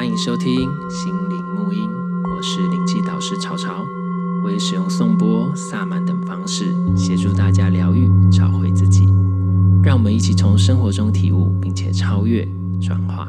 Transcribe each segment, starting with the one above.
欢迎收听心灵牧音，我是灵气导师潮潮，我也使用颂钵、萨满等方式协助大家疗愈、找回自己。让我们一起从生活中体悟，并且超越、转化。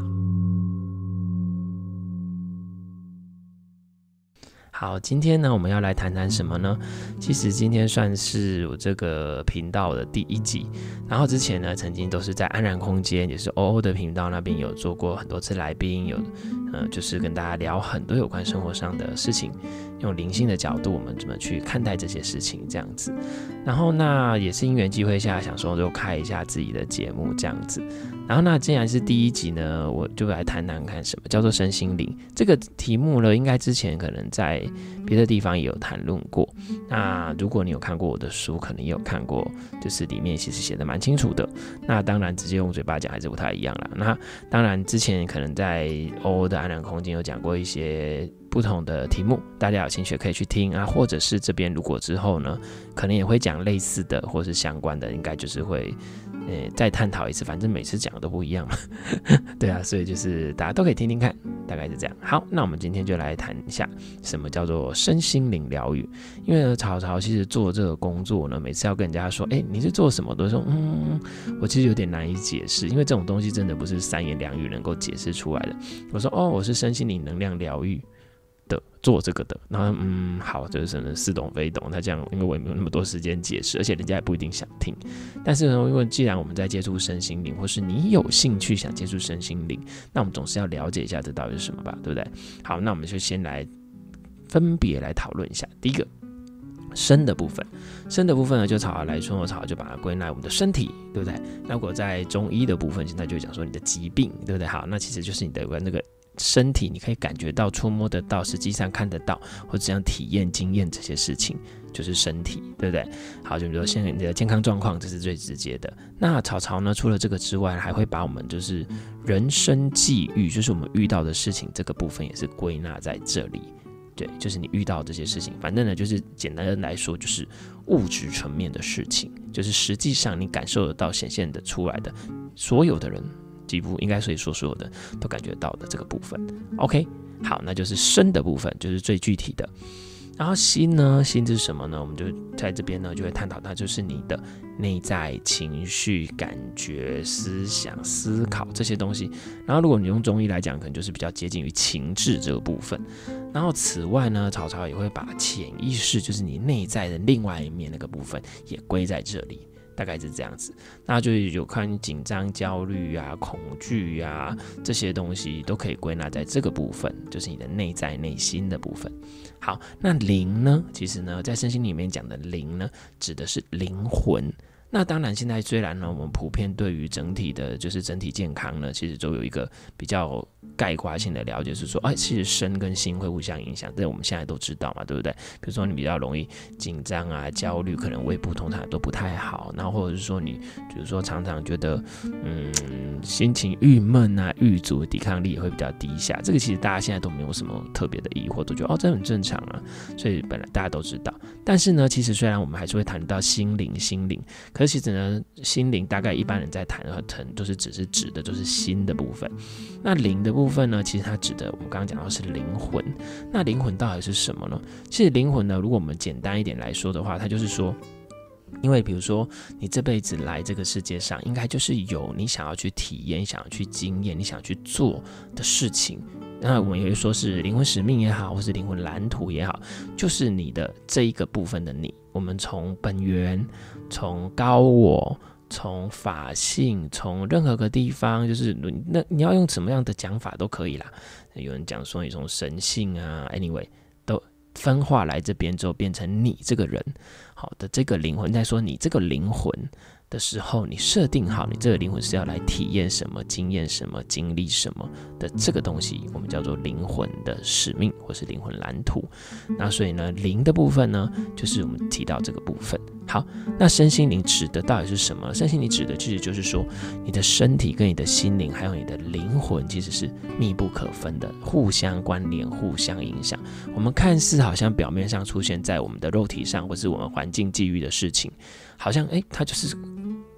好，今天呢，我们要来谈谈什么呢？其实今天算是我这个频道的第一集，然后之前呢，曾经都是在安然空间，也是欧的频道那边有做过很多次来宾，就是跟大家聊很多有关生活上的事情，用灵性的角度，我们怎么去看待这些事情这样子。然后那也是因缘机会下，想说就开一下自己的节目这样子。然后那既然是第一集呢，我就来谈谈看什么叫做身心灵这个题目呢，应该之前可能在别的地方也有谈论过。那如果你有看过我的书，可能也有看过，就是里面其实写的蛮清楚的。那当然直接用嘴巴讲还是不太一样啦。那当然之前可能在欧的安然空间有讲过一些不同的题目，大家有兴趣可以去听啊，或者是这边如果之后呢，可能也会讲类似的或是相关的，应该就是会再探讨一次，反正每次讲的都不一样嘛。对啊，所以就是大家都可以听听看，大概是这样。好，那我们今天就来谈一下什么叫做身心灵疗愈。因为呢，潮潮其实做这个工作呢，每次要跟人家说，你是做什么，都说我其实有点难以解释，因为这种东西真的不是三言两语能够解释出来的。我说我是身心灵能量疗愈的，做这个的，然后好，就是真的似懂非懂。他这样，因为我也没有那么多时间解释，而且人家也不一定想听。但是呢，因为既然我们在接触身心灵，或是你有兴趣想接触身心灵，那我们总是要了解一下这到底是什么吧，对不对？好，那我们就先来分别来讨论一下。第一个，身的部分，身的部分呢，就潮来说，潮就把它归纳我们的身体，对不对？那如果在中医的部分，现在就讲说你的疾病，对不对？好，那其实就是你的那个身体，你可以感觉到、触摸得到、实际上看得到，或者这样体验、经验这些事情，就是身体，对不对？好，就比如说现在你的健康状况，这是最直接的。那潮呢，除了这个之外，还会把我们就是人生际遇，就是我们遇到的事情这个部分，也是归纳在这里。对，就是你遇到这些事情，反正呢，就是简单的来说，就是物质层面的事情，就是实际上你感受得到、显现得出来的，所有的人几乎应该所以说所有的都感觉到的这个部分。OK， 好，那就是身的部分，就是最具体的。然后心呢？心是什么呢？我们就在这边呢，就会探讨它，就是你的内在情绪、感觉、思想、思考这些东西。然后，如果你用中医来讲，可能就是比较接近于情志这个部分。然后，此外呢，潮也会把潜意识，就是你内在的另外一面那个部分，也归在这里。大概是这样子，那就有看紧张、焦虑啊、恐惧啊这些东西都可以归纳在这个部分，就是你的内在、内心的部分。好，那灵呢？其实呢，在身心里面讲的灵呢，指的是灵魂。那当然，现在虽然呢，我们普遍对于整体的，就是整体健康呢，其实都有一个比较概括性的了解，是说，其实身跟心会互相影响，这我们现在都知道嘛，对不对？比如说你比较容易紧张啊、焦虑，可能胃部通常都不太好，然后或者是说你，比如说常常觉得，心情郁闷啊、郁卒，抵抗力也会比较低下。这个其实大家现在都没有什么特别的疑惑，都觉得这很正常啊，所以本来大家都知道。但是呢，其实虽然我们还是会谈到心灵，可是其实呢，心灵大概一般人在谈都是只是指的就是心的部分。那灵的部分呢，其实它指的我们刚刚讲到是灵魂。那灵魂到底是什么呢？其实灵魂呢，如果我们简单一点来说的话，它就是说，因为比如说你这辈子来这个世界上，应该就是有你想要去体验、想要去经验、你想要去做的事情。那我们也会说是灵魂使命也好，或是灵魂蓝图也好，就是你的这一个部分的你。我们从本源，从高我，从法性，从任何个地方，就是你要用什么样的讲法都可以啦。有人讲说你从神性啊 ，anyway 都分化来这边之后，变成你这个人好的这个灵魂。在说你这个灵魂的时候，你设定好你这个灵魂是要来体验什么、经验什么、经历什么的这个东西，我们叫做灵魂的使命或是灵魂蓝图。那所以呢，灵的部分呢，就是我们提到这个部分。好，那身心灵指的到底是什么？身心灵指的其实就是说，你的身体跟你的心灵还有你的灵魂其实是密不可分的，互相关联、互相影响。我们看似好像表面上出现在我们的肉体上，或是我们环境际遇的事情，好像它就是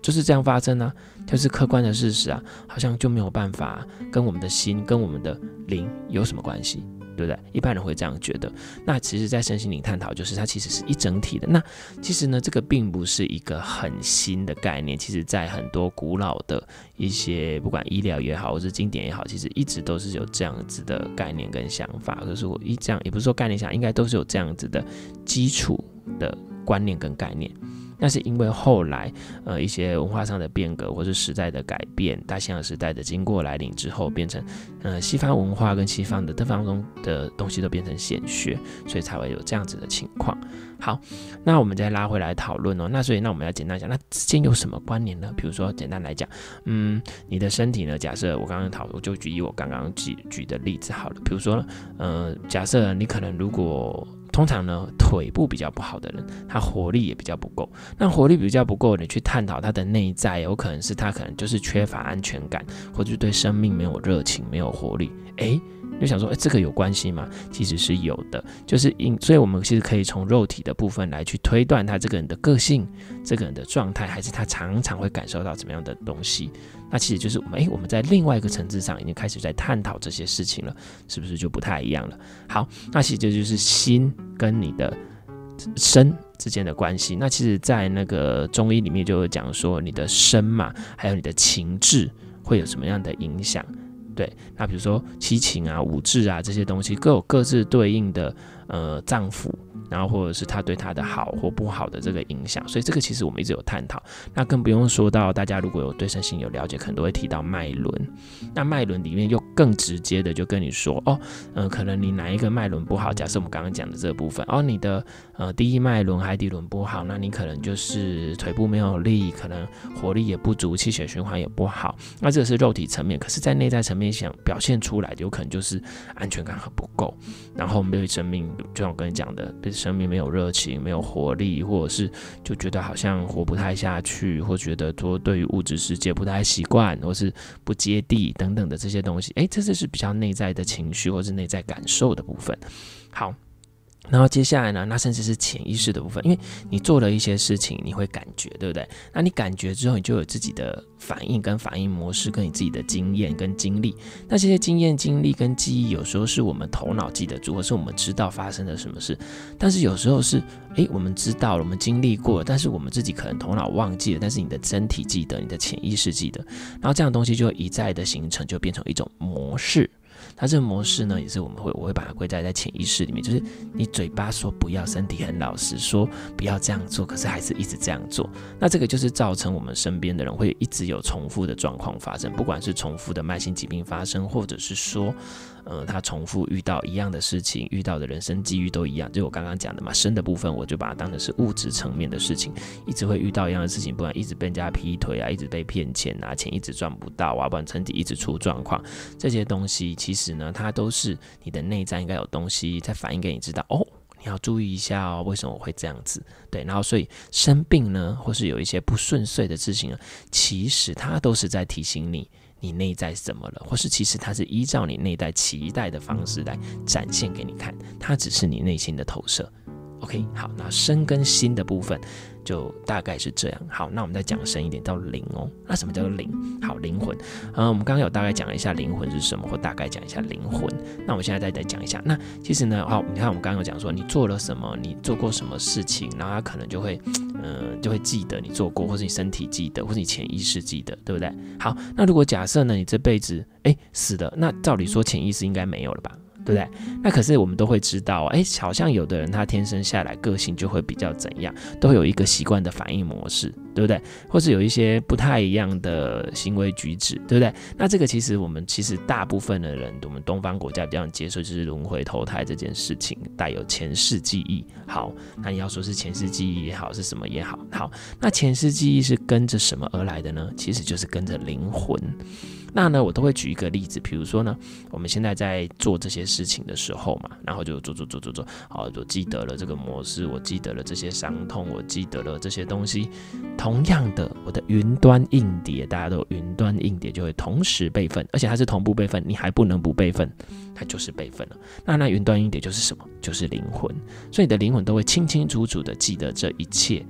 就是这样发生啊，就是客观的事实啊，好像就没有办法跟我们的心跟我们的灵有什么关系，对不对？一般人会这样觉得。那其实在身心灵探讨，就是它其实是一整体的。那其实呢，这个并不是一个很新的概念，其实在很多古老的一些不管医疗也好或是经典也好，其实一直都是有这样子的概念跟想法。可是我这样也不是说概念想，应该都是有这样子的基础的观念跟概念。那是因为后来一些文化上的变革或是时代的改变，大西洋时代的经过来临之后，变成西方文化跟西方的东方中的东西都变成显学，所以才会有这样子的情况。好，那我们再拉回来讨论哦。那所以那我们要简单讲，那之间有什么关联呢？比如说简单来讲，你的身体呢，假设我刚刚我就举我刚刚举的例子好了。比如说假设你可能如果通常呢，腿部比较不好的人，他活力也比较不够。那活力比较不够，你去探讨他的内在，有可能是他可能就是缺乏安全感，或者对生命没有热情、没有活力。你就想说，这个有关系吗？其实是有的，就是所以我们其实可以从肉体的部分来去推断他这个人的个性、这个人的状态，还是他常常会感受到怎么样的东西。那其实就是我们在另外一个层次上已经开始在探讨这些事情了，是不是就不太一样了？好，那其实这就是心跟你的身之间的关系。那其实在那个中医里面就有讲说，你的身嘛，还有你的情志会有什么样的影响。对，那比如说七情啊、五志啊这些东西，各有各自对应的脏腑，然后或者是他对他的好或不好的这个影响，所以这个其实我们一直有探讨。那更不用说到大家如果有对身心有了解，可能都会提到脉轮。那脉轮里面又更直接的就跟你说，可能你哪一个脉轮不好，假设我们刚刚讲的这个部分，你的第一脉轮、海底轮不好，那你可能就是腿部没有力，可能活力也不足，气血循环也不好。那这个是肉体层面，可是在内在层面想表现出来的，有可能就是安全感很不够，然后对生命，就像我跟你讲的，对生命没有热情、没有活力，或者是就觉得好像活不太下去，或觉得说对于物质世界不太习惯，或是不接地等等的这些东西，这就是比较内在的情绪或是内在感受的部分。好，然后接下来呢，那甚至是潜意识的部分，因为你做了一些事情，你会感觉，对不对？那你感觉之后，你就有自己的反应跟反应模式，跟你自己的经验跟经历。那这些经验、经历跟记忆，有时候是我们头脑记得住，或是我们知道发生了什么事，但是有时候是，我们知道了，我们经历过了，但是我们自己可能头脑忘记了，但是你的身体记得，你的潜意识记得，然后这样的东西就会一再的形成，就变成一种模式。它这个模式呢，也是我会把它归在潜意识里面，就是你嘴巴说不要，身体很老实说不要这样做，可是还是一直这样做。那这个就是造成我们身边的人会一直有重复的状况发生，不管是重复的慢性疾病发生，或者是说他重复遇到一样的事情，遇到的人生际遇都一样，就我刚刚讲的嘛，身的部分我就把它当成是物质层面的事情，一直会遇到一样的事情，不然一直被人家劈腿啊，一直被骗钱啊，钱一直赚不到啊，不然身体一直出状况，这些东西其实呢，它都是你的内在应该有东西在反映给你知道，你要注意一下哦，为什么我会这样子？对，然后所以生病呢，或是有一些不顺遂的事情呢，其实它都是在提醒你。你内在是怎么了，或是其实它是依照你内在期待的方式来展现给你看，它只是你内心的投射。OK， 好，那身跟心的部分就大概是这样。好，那我们再讲深一点到灵哦。那什么叫做灵？好，灵魂。我们刚刚有大概讲了一下灵魂是什么，或大概讲一下灵魂。那我们现在再讲一下。那其实呢，好，你看我们刚刚有讲说你做了什么，你做过什么事情，然后他可能就会记得你做过，或是你身体记得，或是你潜意识记得，对不对？好，那如果假设呢，你这辈子死了，那照理说潜意识应该没有了吧？对不对？那可是我们都会知道，好像有的人他天生下来个性就会比较怎样，都会有一个习惯的反应模式，对不对？或是有一些不太一样的行为举止，对不对？那这个其实大部分的人，我们东方国家比较接受就是轮回投胎这件事情，带有前世记忆。好，那你要说是前世记忆也好，是什么也好，好，那前世记忆是跟着什么而来的呢？其实就是跟着灵魂。那呢，我都会举一个例子，比如说呢，我们现在在做这些事情的时候嘛，然后就做，好，我记得了这个模式，我记得了这些伤痛，我记得了这些东西。同样的，我的云端硬碟，大家都有云端硬碟就会同时备份，而且它是同步备份，你还不能不备份，它就是备份了。那云端硬碟就是什么？就是灵魂，所以你的灵魂都会清清楚楚的记得这一切。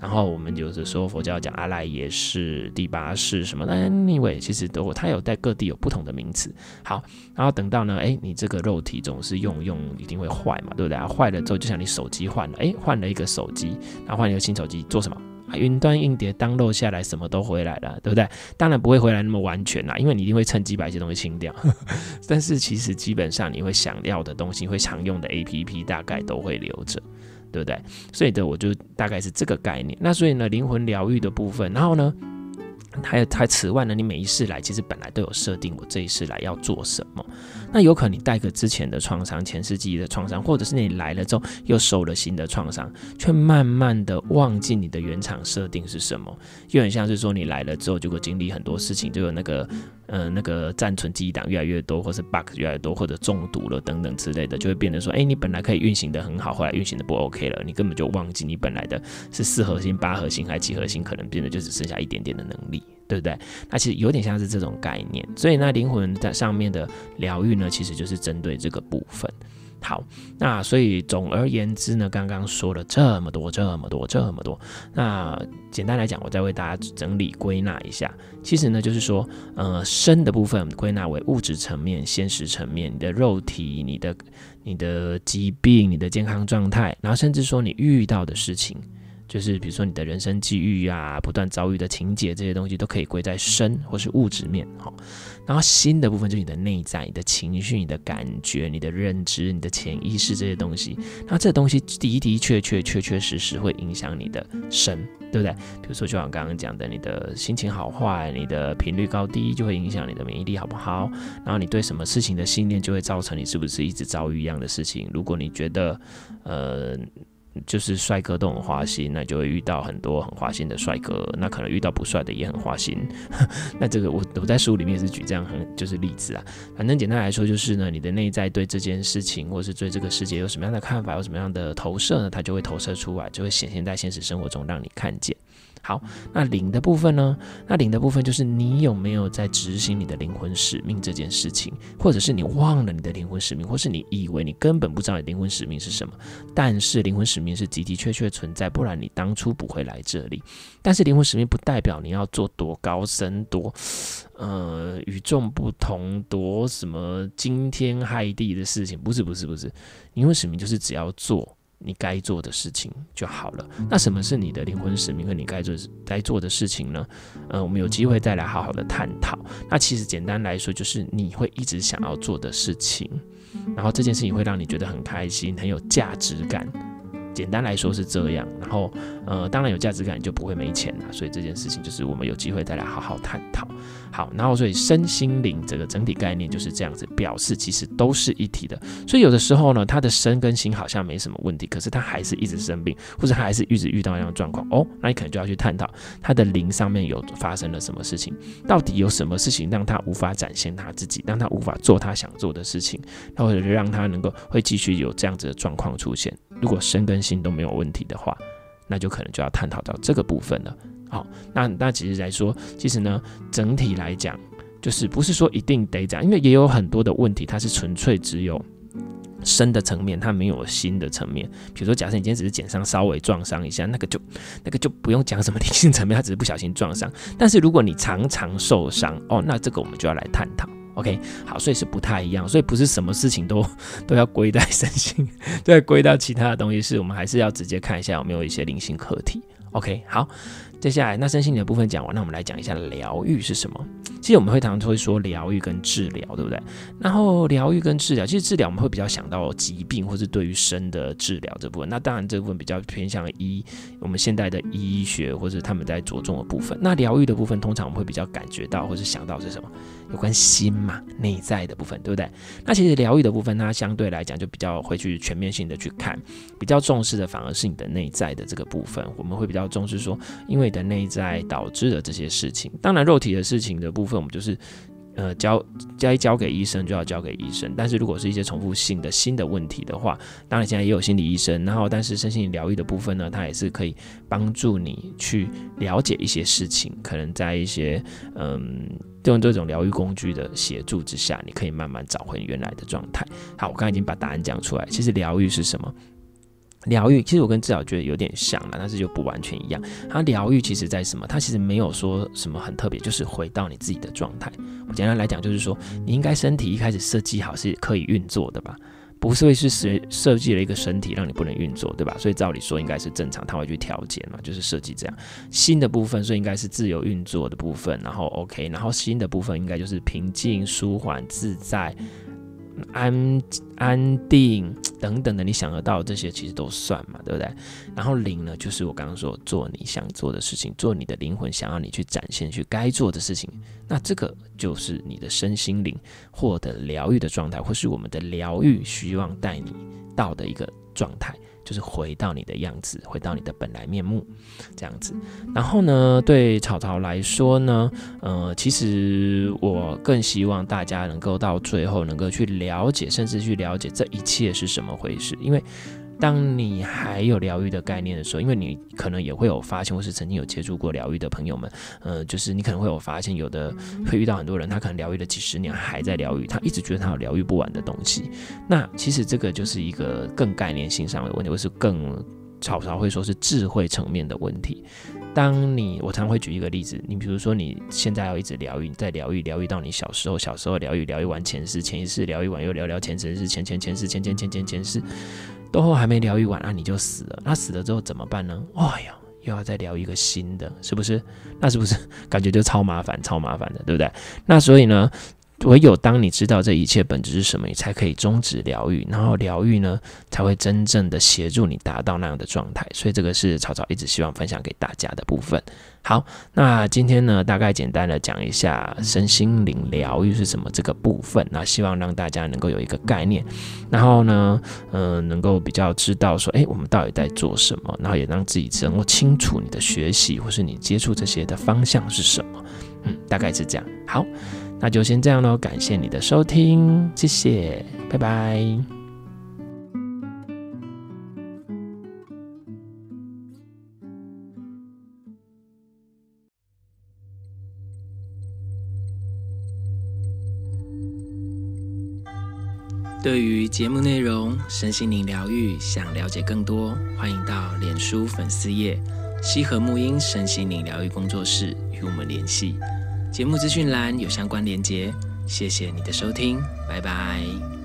然后我们有的时候佛教讲阿赖耶识、第八识什么的 ，anyway， 其实它有在各地有不同的名词。好，然后等到呢，你这个肉体总是用一定会坏嘛，对不对？坏了之后，就像你手机换了，换了一个手机，然后换了一个新手机，做什么？云端硬碟download下来，什么都回来了，对不对？当然不会回来那么完全啦，因为你一定会趁机把一些东西清掉。但是其实基本上你会想要的东西，会常用的 APP 大概都会留着，对不对？所以的我就大概是这个概念。那所以呢，灵魂疗愈的部分，然后呢，还此外呢，你每一世来其实本来都有设定，我这一世来要做什么。那有可能你带个之前的创伤、前世记忆的创伤，或者是你来了之后又受了新的创伤，却慢慢的忘记你的原厂设定是什么。有点像是说你来了之后，结果经历很多事情，就有那个暂存记忆档越来越多，或是 bug 越来越多，或者中毒了等等之类的，就会变得说，你本来可以运行的很好，后来运行的不 OK 了，你根本就忘记你本来的是4核心、8核心还几核心，可能变得就只剩下一点点的能力。对不对？那其实有点像是这种概念，所以那灵魂在上面的疗愈呢，其实就是针对这个部分。好，那所以总而言之呢，刚刚说了这么多，那简单来讲，我再为大家整理归纳一下。其实呢，就是说，身的部分归纳为物质层面、现实层面，你的肉体、你的疾病、你的健康状态，然后甚至说你遇到的事情。就是比如说你的人生际遇啊，不断遭遇的情节，这些东西都可以归在身或是物质面。然后心的部分就是你的内在、你的情绪、你的感觉、你的认知、你的潜意识这些东西。那这东西的确实会影响你的身，对不对？比如说就像刚刚讲的，你的心情好坏、你的频率高低，就会影响你的免疫力好不好。然后你对什么事情的信念，就会造成你是不是一直遭遇一样的事情。如果你觉得就是帅哥都很花心，那就会遇到很多很花心的帅哥，那可能遇到不帅的也很花心。那这个我在书里面也是举这样就是例子啊。反正简单来说就是呢，你的内在对这件事情或是对这个世界有什么样的看法，有什么样的投射呢，它就会投射出来，就会显现在现实生活中让你看见。好，那灵的部分呢？那灵的部分就是你有没有在执行你的灵魂使命这件事情，或者是你忘了你的灵魂使命，或是你以为你根本不知道你的灵魂使命是什么，但是灵魂使命是的确存在，不然你当初不会来这里。但是灵魂使命不代表你要做多高深、多与众不同、多什么惊天骇地的事情，不是。灵魂使命就是只要做你该做的事情就好了。那什么是你的灵魂使命和你该做的事情呢？我们有机会再来好好的探讨。那其实简单来说，就是你会一直想要做的事情，然后这件事情会让你觉得很开心、很有价值感。简单来说是这样，然后当然有价值感就不会没钱啦，所以这件事情就是我们有机会再来好好探讨。好，然后所以身心灵这个整体概念就是这样子，表示其实都是一体的。所以有的时候呢，他的身跟心好像没什么问题，可是他还是一直生病，或者他还是一直遇到那样的状况那你可能就要去探讨他的灵上面有发生了什么事情，到底有什么事情让他无法展现他自己，让他无法做他想做的事情，或者让他能够会继续有这样子的状况出现。如果身跟心都没有问题的话，那就可能就要探讨到这个部分了。好，那其实来说，其实呢，整体来讲，就是不是说一定得这样，因为也有很多的问题，它是纯粹只有身的层面，它没有心的层面。比如说，假设你今天只是减伤，稍微撞伤一下，那个就不用讲什么灵性层面，它只是不小心撞伤。但是如果你常常受伤，那这个我们就要来探讨。OK， 好，所以是不太一样，所以不是什么事情都要归在身心，都要归到其他的东西，是我们还是要直接看一下有没有一些灵性课题。OK， 好，接下来那身心灵的部分讲完，那我们来讲一下疗愈是什么。其实我们常会说疗愈跟治疗，对不对？然后疗愈跟治疗，其实治疗我们会比较想到疾病或是对于身的治疗这部分，那当然这部分比较偏向我们现代的医学或者他们在着重的部分。那疗愈的部分，通常我们会比较感觉到或是想到是什么？有关心嘛，内在的部分，对不对？那其实疗愈的部分，它相对来讲就比较会去全面性的去看，比较重视的反而是你的内在的这个部分。我们会比较重视说，因为你的内在导致了这些事情。当然，肉体的事情的部分，我们就是该交给医生就要交给医生。但是如果是一些重复性的新的问题的话，当然现在也有心理医生，然后但是身心灵疗愈的部分呢，它也是可以帮助你去了解一些事情，可能在一些用这种疗愈工具的协助之下，你可以慢慢找回原来的状态。好，我刚才已经把答案讲出来。其实疗愈是什么？ 疗愈其实我跟治疗觉得有点像了，但是就不完全一样。它疗愈其实在什么？它其实没有说什么很特别，就是回到你自己的状态。我简单来讲就是说，你应该身体一开始设计好是可以运作的吧？不是会是设计了一个身体让你不能运作，对吧？所以照理说应该是正常，它会去调节嘛，就是设计这样。新的部分，所以应该是自由运作的部分，然后 OK， 然后新的部分应该就是平静、舒缓、自在。安定等等的，你想得到这些其实都算嘛，对不对？然后灵呢，就是我刚刚说做你想做的事情，做你的灵魂想要你去展现去该做的事情，那这个就是你的身心灵获得疗愈的状态，或是我们的疗愈希望带你到的一个状态，就是回到你的样子，回到你的本来面目这样子。然后呢，对草草来说呢，其实我更希望大家能够到最后能够去了解，甚至去了解这一切是什么回事。因为当你还有疗愈的概念的时候，因为你可能也会有发现，或是曾经有接触过疗愈的朋友们，就是你可能会有发现，有的会遇到很多人，他可能疗愈了几十年还在疗愈，他一直觉得他有疗愈不完的东西。那其实这个就是一个更概念性上的问题，或是更草草会说是智慧层面的问题。我常会举一个例子，你比如说你现在要一直疗愈，你在疗愈到你小时候疗愈完前世，前一世疗愈完又聊前世，前世，都还没疗愈完啊，你就死了。那死了之后怎么办呢？哎呀，又要再疗愈一个新的，是不是？那是不是感觉就超麻烦的，对不对？那所以呢，唯有当你知道这一切本质是什么，你才可以终止疗愈，然后疗愈呢才会真正的协助你达到那样的状态。所以这个是草草一直希望分享给大家的部分。好，那今天呢，大概简单的讲一下身心灵疗愈是什么这个部分，那希望让大家能够有一个概念，然后呢，能够比较知道说，我们到底在做什么，然后也让自己能够清楚你的学习或是你接触这些的方向是什么。大概是这样。好，那就先这样咯，感谢你的收听，谢谢，拜拜。对于节目内容、身心灵疗愈，想了解更多，欢迎到脸书粉丝页西和沐音身心灵疗愈工作室与我们联系。节目资讯栏有相关连结。谢谢你的收听，拜拜。